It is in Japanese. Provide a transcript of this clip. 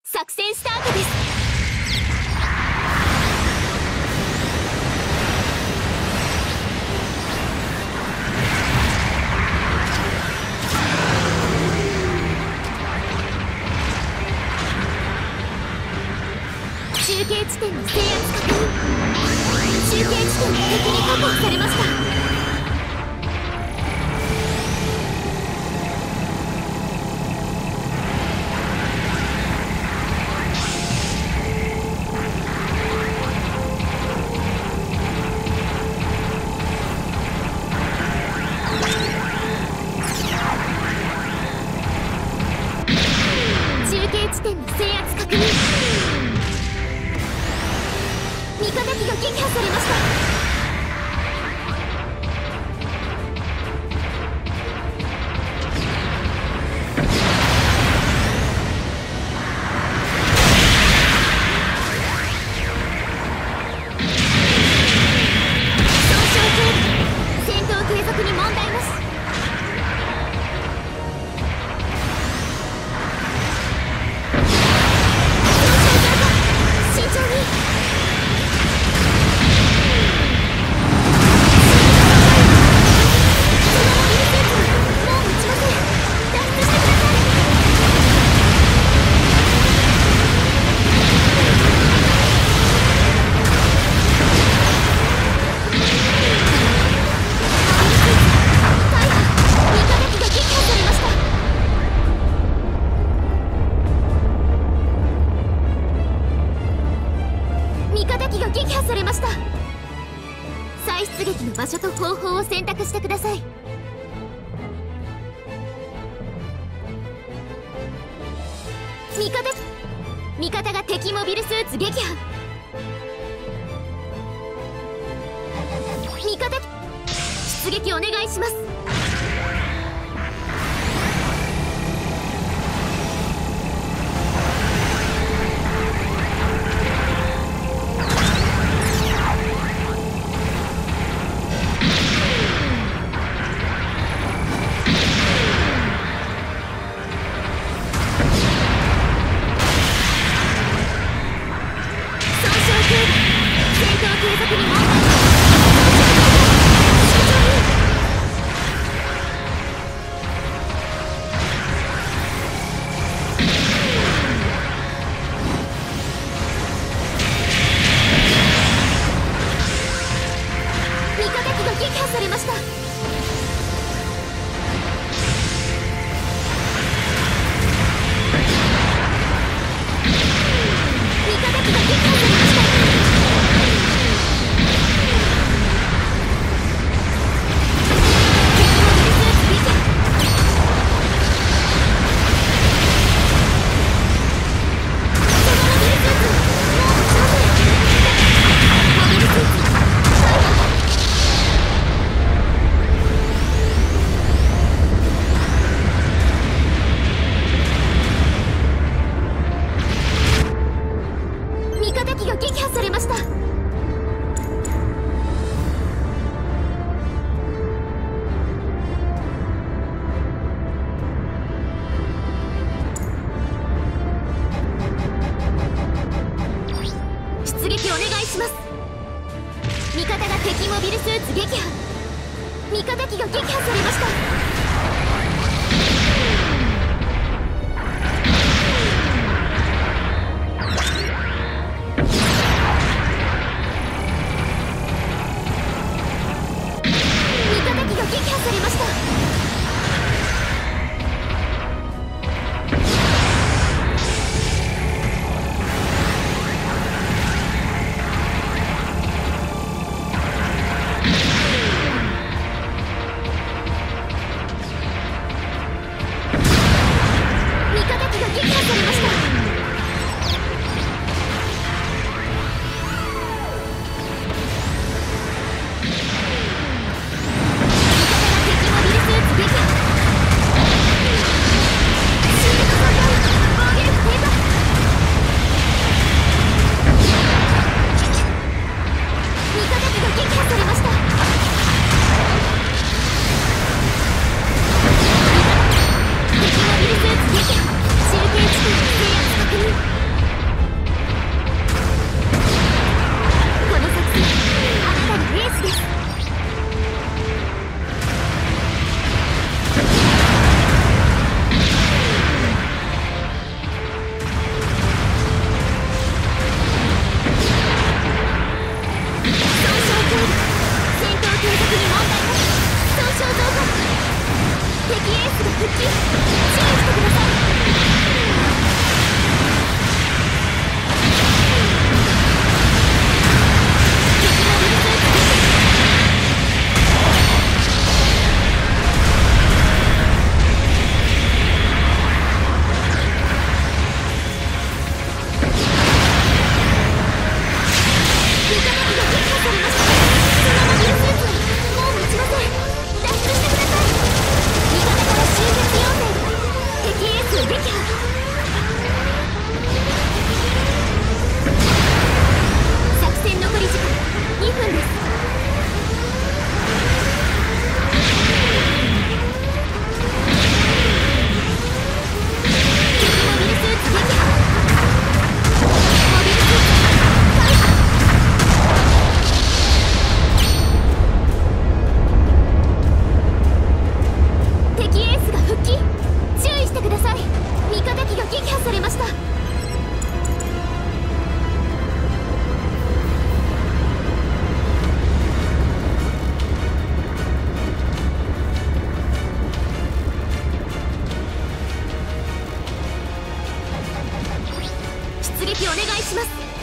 作戦スタートです。中継地点の制圧確認。中継地点の敵に確保されました。中継地点の制圧確認。味方機が撃破されました。戦闘継続に問題なし。慎重に。味方機が撃破されました。再出撃の場所と方法を選択してください。味方が敵モビルスーツ撃破。味方出撃お願いします。戦闘継続に問題。慎重に。味方機が撃破されました。味方機が撃破されました。味方機が撃破されました。出撃お願いします。味方が敵モビルスーツ撃破。味方機が撃破されました。撃破されました。味します。